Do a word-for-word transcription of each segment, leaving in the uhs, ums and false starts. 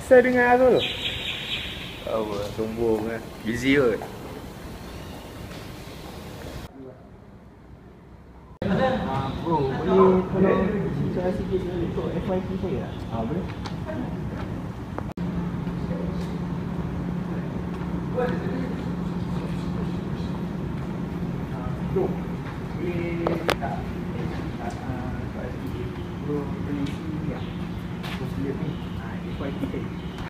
Asal dengan Arul? Tahu lah, sombong lah. Busy kot. Ah, bro, boleh tolong bicara sikit untuk F Y P saya tak? Ah, boleh. Bro, boleh tak? Soalan sikit. Bro, boleh isi ni tak? Bro, boleh ni. F Y P saya.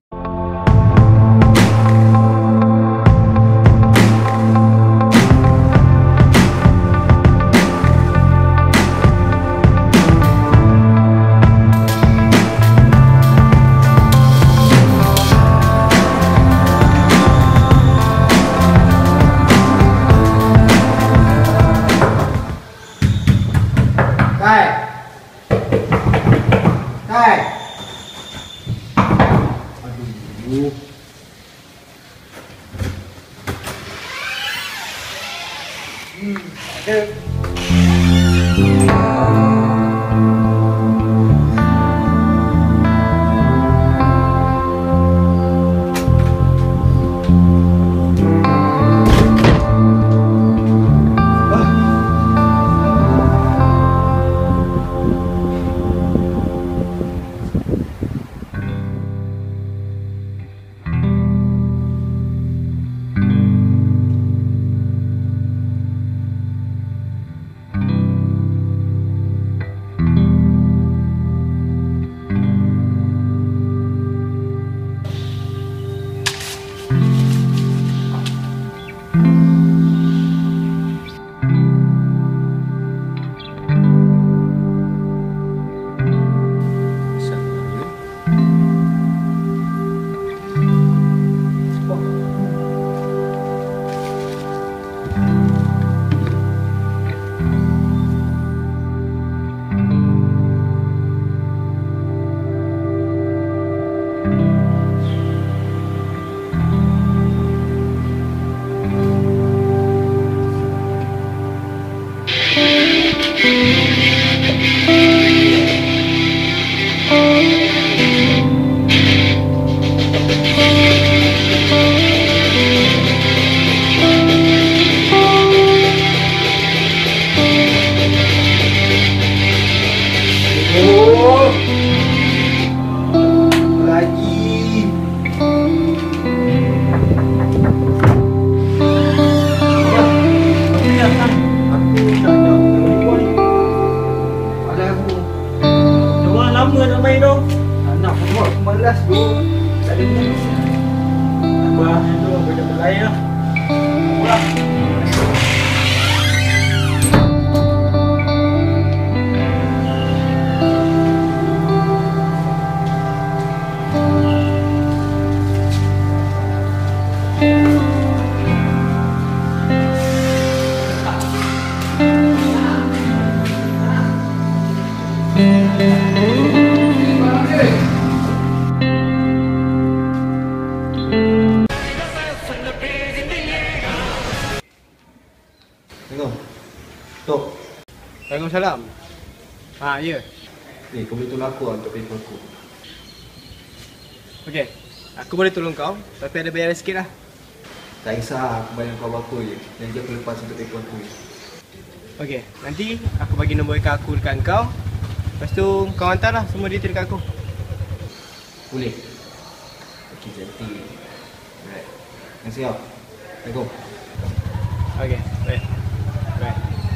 Aduh. Hmm, ada. Malas bro, tak ada ni. Abah tu banyak berlayar. Pulang. Tok. Waalaikumsalam. Ha, ya. Ni, kau boleh tolong aku lah untuk paper aku. Okey. Aku boleh tolong kau, tapi ada bayaran sikit lah. Tak kisah, aku bayar kau apa je. Janji aku lepas untuk paper aku je. Okey, nanti aku bagi nombor account aku dekat kau. Lepas tu kau hantarlah semua detail dekat aku. Boleh? Okey, cantik. Alright. Terima kasih kau. Assalamualaikum. Okey, baik. Baik.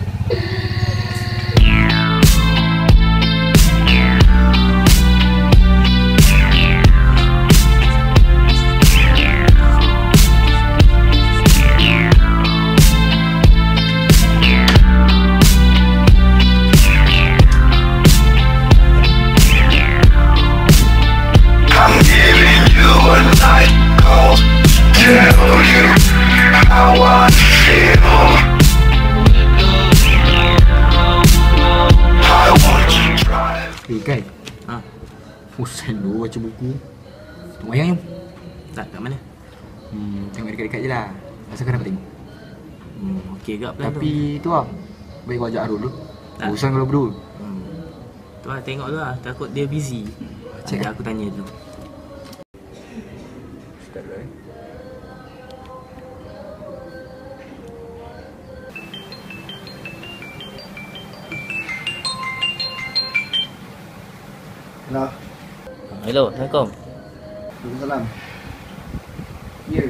Kan? Ha. Pusing dulu baca buku. Tengok wayang jom. Tak, kat mana? Hmm, tengok dekat-dekat je lah. Masa kau dapat tengok. Hmm, okey ke plan Tapi tu lah, baik kau ajak Arul dulu. Tak. Urusan kalau berdua. Hmm. Tu lah, tengok dulu lah. Takut dia busy. Cek Nanti lah. aku tanya dulu. Start dulu eh. Hello. Hello, Assalamualaikum. Waalaikumsalam. Ya.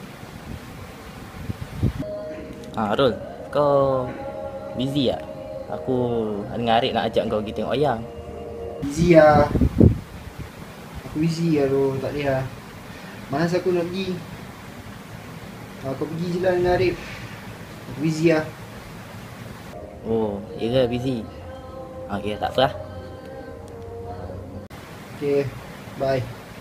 Ah, Arul, kau busy tak? Aku dengan Arif nak ajak kau pergi tengok wayang. Busy lah. Aku busy lah tu, tak boleh lah. Malas aku nak pergi. Aku pergi je lah dengan Arif. Aku busy lah. Oh, ya ke busy? Okey, tak apa lah. Okay, bye.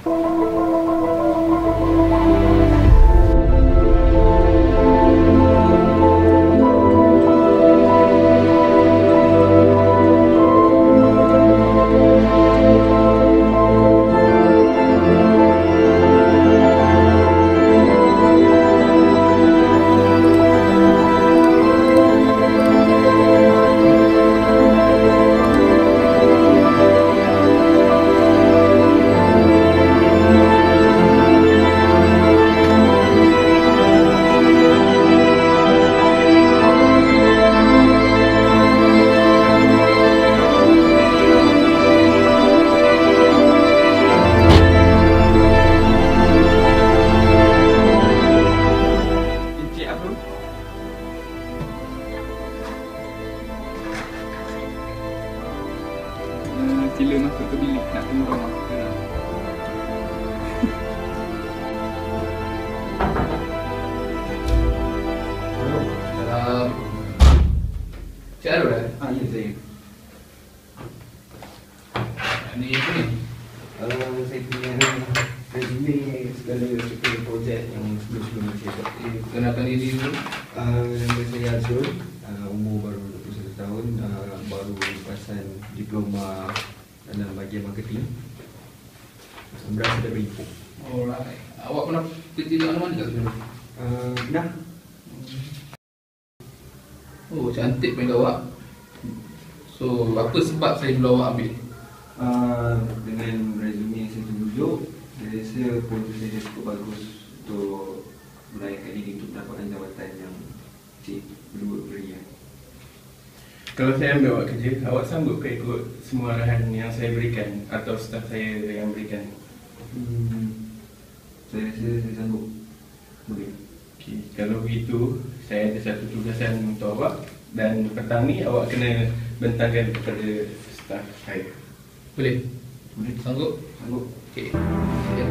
Sila masuk ke bilik nak tunggu ramah. Hello. Salam. Cik Arul eh? Ah, ya saya. Ni apa ni? Uh, saya punya resume segala segala projek yang sebelum-sebelum saya buat. Eh, kenalkan diri dulu. Uh, nama saya Arul. Uh, umur baru dua puluh satu tahun. Uh, baru lepasan diploma dalam bahagian marketing. Berasal dari Ipoh. Alright. Awak pernah kerja di mana-mana kat sebelum ni? Uh, Nah. Oh, cantik pun awak. So, apa sebab saya dulu awak ambil? Uh, dengan resume yang saya tunjuk, saya rasa peluang saya cukup bagus untuk melayankan diri untuk mendapatkan jawatan yang cik berdua beri. Kalau saya ambil awak kerja, awak sanggup ke ikut semua arahan yang saya berikan atau staf saya yang berikan? Hmm, saya rasa saya sanggup. Boleh. Okey, kalau begitu, saya ada satu tugasan untuk awak dan petang ni awak kena bentangkan kepada staf saya. Boleh? Boleh. Sanggup? Sanggup. Okey. Ya.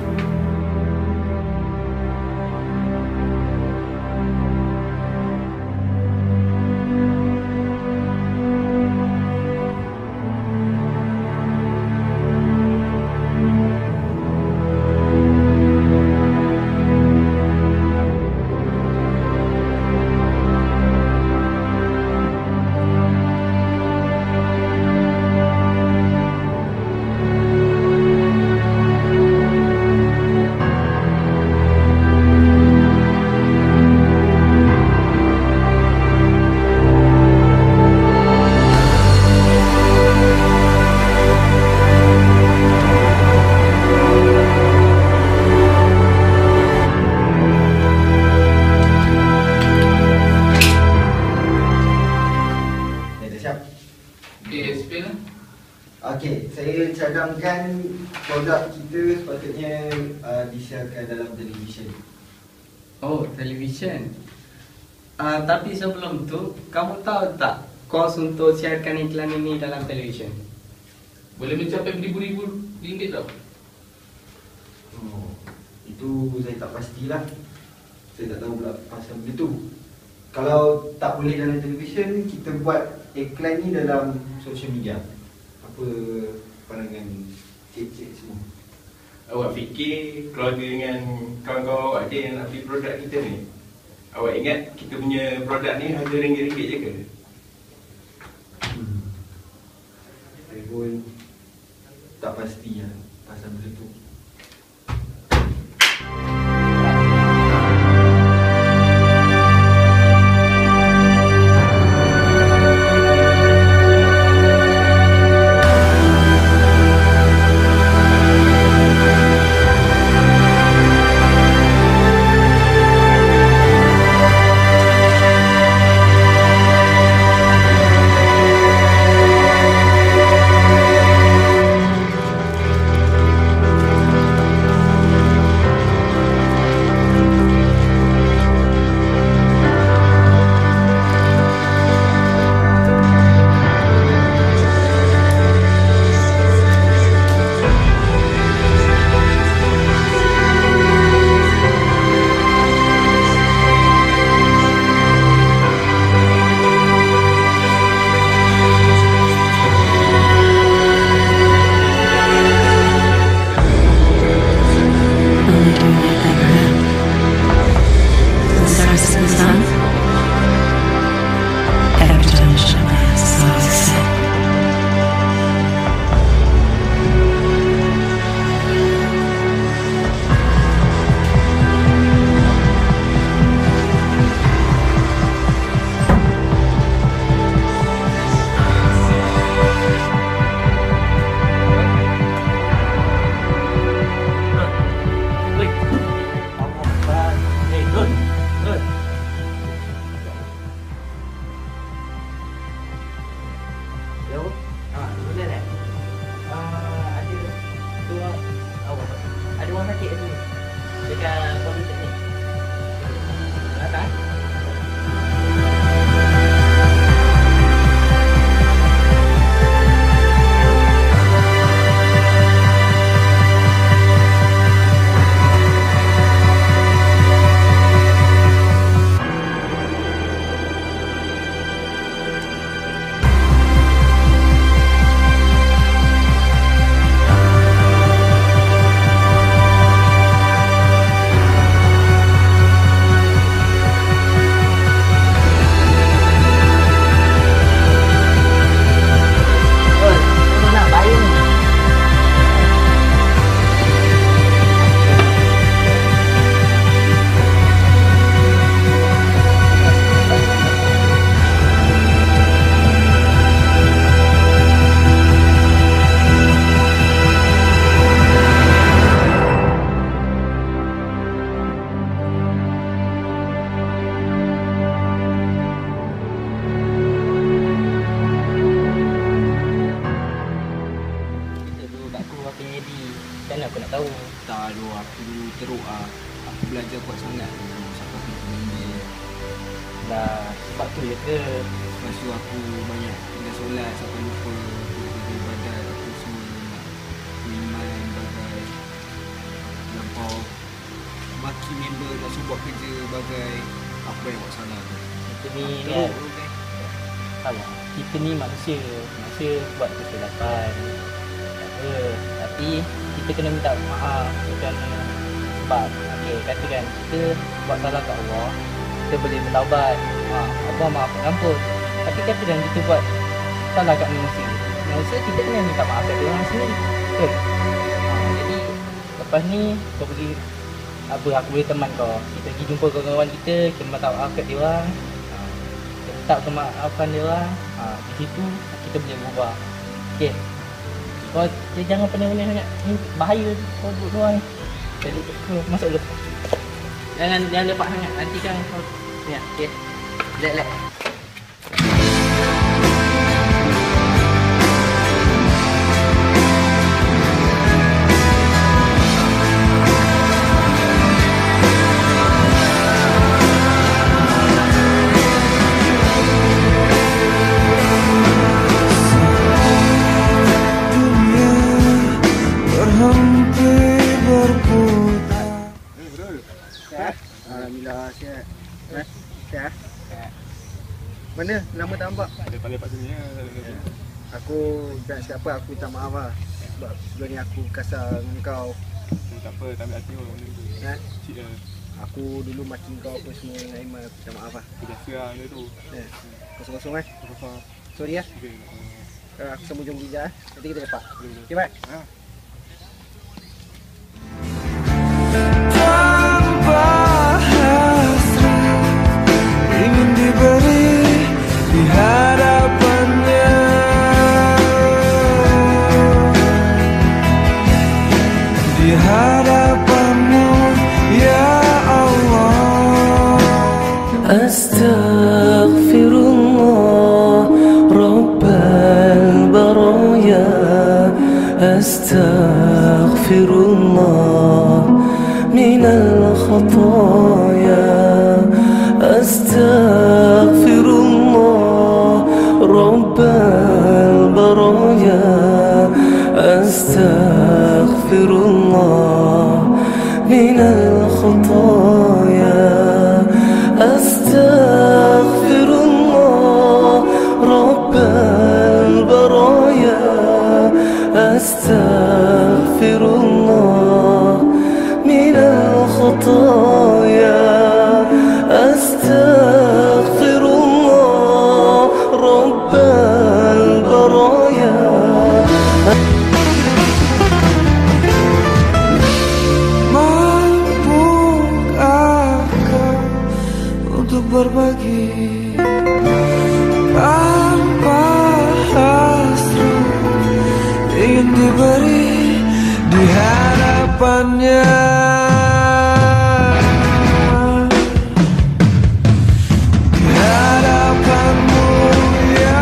Okey, saya cadangkan produk kita sepatutnya uh, disiarkan dalam televisyen. Oh, televisyen. Uh, tapi sebelum tu, kamu tahu tak kos untuk siarkan iklan ini dalam televisyen? Boleh mencapai beribu-ribu ringgit tau. Oh, itu saya tak pastilah. Saya tak tahu pula pasal benda tu. Kalau tak boleh dalam televisyen, kita buat iklan ni dalam social media. Apa pandangan cik-cik semua? Awak fikir keluarga dengan kawan-kawan awak ada yang nak beli produk kita ni? Awak ingat kita punya produk ni harga ringgit-ringgit je ke? Hmm. Saya pun tak pasti lah pasal benda tu. sangat sampai aku member. Dah sebab tu je ke? Lepas tu aku banyak tinggal solat sampai lupa kerja ibadat aku semua nak beriman bagai lampau maki member nak suruh buat kerja bagai apa yang buat salah tu. Kita ni kan, salah. Kita ni manusia, manusia buat kesilapan. Tak apa, tapi kita kena minta maaf kerana sebab okey, katakan kita buat salah kat Allah, kita boleh bertaubat. Ha, Allah maafkan ampun. Tapi katakan kita buat salah kat manusia. Manusia kita kena minta maaf kat dia orang sendiri. Betul? Ha, jadi lepas ni kau pergi apa aku boleh teman kau. Kita pergi jumpa kawan-kawan kita, kita minta maaf kat dia orang. Ha, kita minta kemaafan dia orang. Ha, di situ kita boleh berubah. Okey. Kau dia jangan pening-pening sangat. Ni bahaya kau duduk luar ni. Jadi kau masuk dulu. Jangan jangan lepak sangat. Nanti kan kau ni okey. Relax-relax. Alhamdulillah sihat. Eh, sihat. Mana nama tak nampak? Ada panggil Pak Sini ya. Aku tak cakap apa, aku minta maaf lah. Sebab sebelum ni aku kasar dengan kau. Tak apa, tak ambil hati pun benda tu. Eh? Cik lah. Aku dulu maki kau apa semua dengan Aiman, aku minta maaf lah. Aku biasa lah benda tu. Eh, kosong-kosong eh. Kosong. Sorry ya. Okay. Uh, aku sambung jom bijak eh. Nanti kita lepak. Boleh, boleh. Okay, bye. Ha. Tanpa hasrat ingin diberi di hadapannya, di hadapanmu ya Allah. Astaghfirullah Rabbal baraya, astaghfirullah minal khataya, astaghfirullah Rabbal baraya, astaghfirullah minal khataya, astaghfirullah Rabbal baraya, astaghfirullah minal khataya, astaghfirullah Rabbal baraya. Mampukah kau untuk berbagi tanpa hasrat ingin diberi di hadapannya, di hadapanmu ya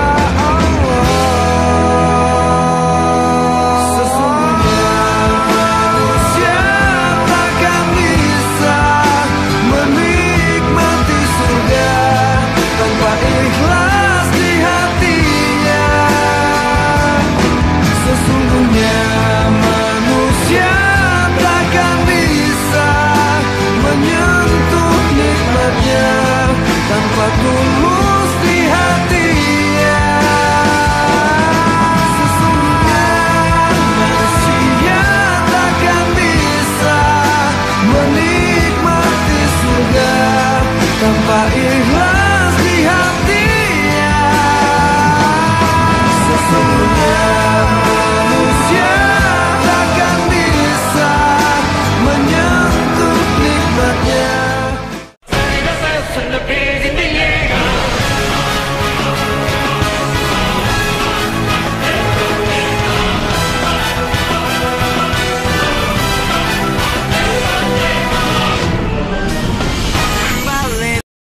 Allah. Sesungguhnya manusia takkan bisa menikmati surga tanpa ikhlas di hatinya. Sesungguhnya manusia takkan bisa menyentuh nikmatnya tanpa tulus